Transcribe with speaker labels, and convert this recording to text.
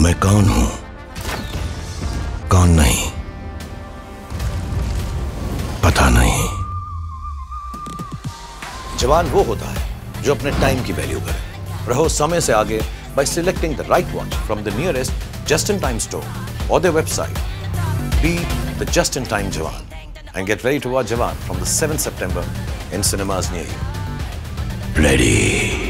Speaker 1: मैं कौन हूं, कौन नहीं, पता नहीं।
Speaker 2: जवान वो होता है जो अपने टाइम की वैल्यू करे। रहो समय से आगे by selecting the right watch from the nearest just-in-time store or their website. Be the just-in-time Jawan and get ready to watch Jawan from the 7th September in cinemas near you.
Speaker 1: Ready.